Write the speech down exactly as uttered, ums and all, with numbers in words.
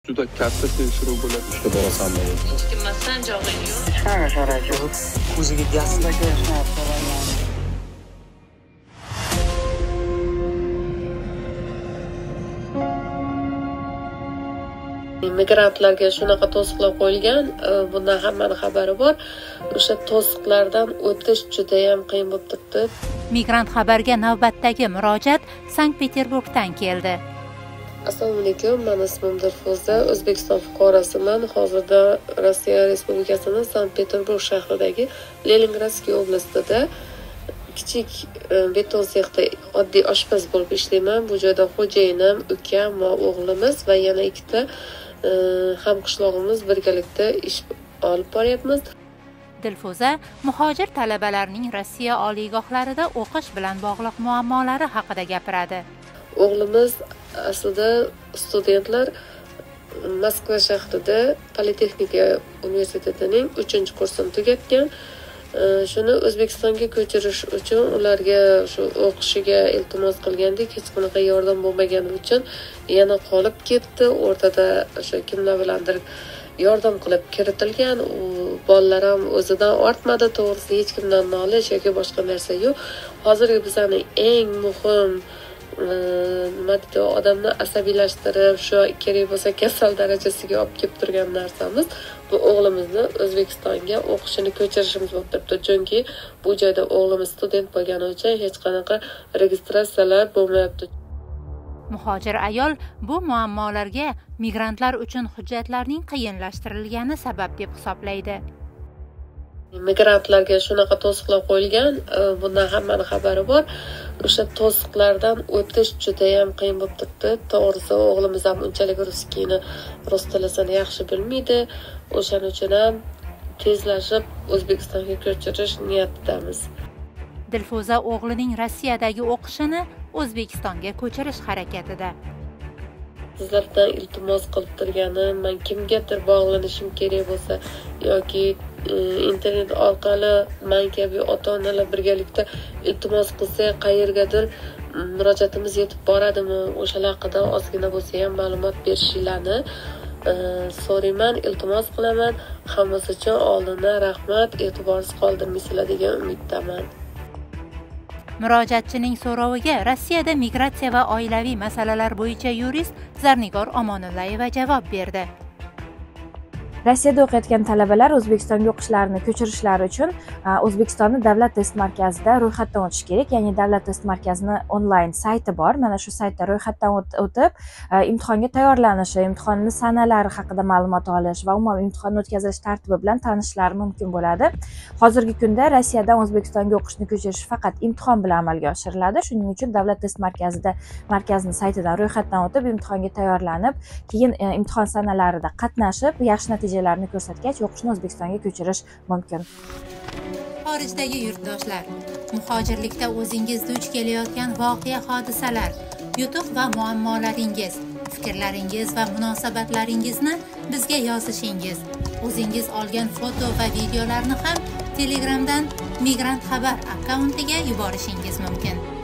juda katta tekshiruv bo'ladi. Ishga borasanmi? Hech kim masdan jog'ing yo'q. Hech qanaqa sharoit yo'q. O'ziga gazda Migrantlarga shunaqa to'siqlar qo'yilgan, bundan hammaning xabari bor. O'sha to'siqlardan o'tish juda ham qiyin bo'lib turibdi. Migrant xabarga navbatdagi murojaat Sankt-Peterburgdan keldi. Assalomu alaykum, men ismim Dilfuza, O'zbekiston fuqarosiman. Hozirda Rossiya Respublikasining Sankt-Peterburg shahridagi Leningradskiy oblastida kichik beton sexda oddiy oshpaz bo'lib ishlayman. Bu joyda xo'jayinim, ukam va o'g'limiz va yana ikkita hamqishlog'imiz birgalikda ish olib boryapmiz. Dilfuza muhojir talabalarning Rossiya oliygohlarida o'qish bilan bog'liq muammolari haqida gapiradi. O'g'limiz aslida studentlar Moskva shahrida Politexnika universitetining uchinchi kursini tugatgan. Shuni O'zbekistonga ko'chirish uchun ularga shu o'qishiga iltimos qilgandik, hech qanaqa yordam bo'lmagani uchun yana qolib ketdi. O'rtada o'sha kimlar bilandir yordam qilib kiritilgan. U bolalar ham o'zidan ortmadi, to'g'risi hech kimdan nolish yoki boshqa narsa yo'q. Hozirgi bizning eng muhim nima deydi, odamni asabiylashtirib, shu kerak bo'lsa kasal darajasiga olib kelib turgan narsamiz bu o'g'limizni O'zbekistonga o'qishini ko'chirishimiz bo'lib turibdi. Chunki bu joyda o'g'limiz student bo'lgani uchun hech qanaqa registratsiyalar bo'lmayapti. Muhojir ayol bu muammolarga migrantlar uchun hujjatlarning qiyinlashtirilgani sabab deb hisoblaydi. Migrantlarga shunaqa to'siqlar qo'yilgan, bundan hammaning xabari bor. O'sha to'siqlardan o'tish juda ham qiyin bo'lib turibdi. To'g'risi o'g'limiz ham unchalik ruskiyni, rus tilini yaxshi bilmaydi. O'shaning uchun ham tezlashib O'zbekistonga ko'chirish niyatidamiz. Dilfuza o'g'lining Rossiyadagi o'qishini O'zbekistonga ko'chirish harakatida. Sizlardan iltimos qilib turganim, men kimgadir bog'lanishim kerak bo'lsa yoki internet orqali men kabi ota-onalar birgalikda iltimos qilsa, qayergadir murojaatimiz yetib boradimi, o'shalar haqida ozgina bo'lsa ham ma'lumot berishinglarni so'rayman, iltimos qilaman. Hammasi uchun oldindan rahmat, e'tiborsiz qoldirmaysizlar degan umiddaman. Murojaatchining so'roviga Rossiyada migratsiya va oilaviy masalalar bo'yicha yurist Zarnigor Omonullayeva javob berdi. Rossiyada o'qiyotgan talabalar O'zbekistonga o'qishlarini ko'chirishlari uchun O'zbekistonning Davlat test markazida ro'yxatdan o'tish kerak. Ya'ni Davlat test markazining onlayn sayti bor. Mana shu saytda ro'yxatdan o'tib, imtihonga tayyorlanishi, imtihonning sanalari haqida ma'lumot olish va umuman imtihonni o'tkazish tartibi bilan tanishishlari mumkin bo'ladi. Hozirgi kunda Rossiyadan O'zbekistonga o'qishni ko'chirish faqat imtihon bilan amalga oshiriladi. Shuning uchun Davlat test markazida markazning saytidan ro'yxatdan o'tib, imtihonga tayyorlanib, keyin imtihon sanalarida qatnashib, yaxshi natijalarni ko'rsatgach o'qishni O'zbekistonga ko'chirish mumkin. Xorijdagi yurtdoshlar, muhojirlikda o'zingiz duch kelayotgan voqea hodisalar, yutuq va muammolaringiz, fikrlaringiz va munosabatlaringizni bizga yozishingiz, o'zingiz olgan foto va videolarni ham Telegramdan Migrant xabar akkauntiga yuborishingiz mumkin.